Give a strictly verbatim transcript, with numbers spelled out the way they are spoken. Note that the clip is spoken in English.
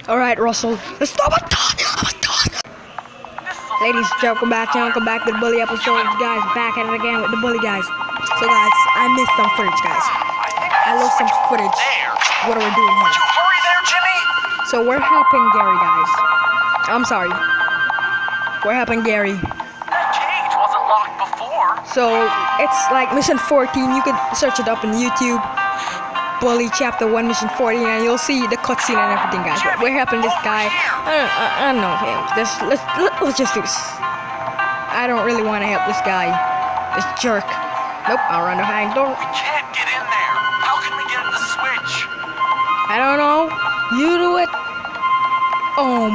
Alright, Russell. Let's stop it! Oh my god! Ladies and gentlemen, welcome back, welcome back to the bully episode, guys. Back at it again with the bully, guys. So, guys, I missed some footage, guys. I lost some footage. What are we doing here? Hurry there, Jimmy! So, we're helping Gary, guys. I'm sorry. We're helping Gary. That cage wasn't locked before. So, it's like mission fourteen. You can search it up on YouTube. Bully chapter one, mission fourteen, and you'll see the cutscene and everything, guys. But we're helping this guy. I don't, I, I don't know him. This, let's, let's just do this. I don't really want to help this guy. This jerk. Nope, I'll run behind the door. We can't get in there. How can we get the switch? I don't know. You do it. Oh.